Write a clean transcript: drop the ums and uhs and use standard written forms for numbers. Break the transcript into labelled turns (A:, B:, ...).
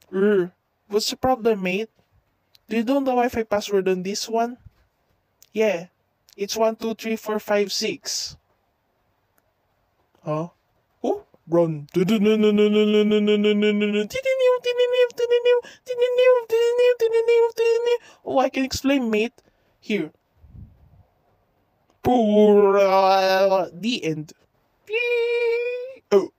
A: What's the problem, mate? Do you know the Wi-Fi password on this one? Yeah, it's 123456. Huh? Oh, run. Oh, I can explain, mate. Here. The end. Oh.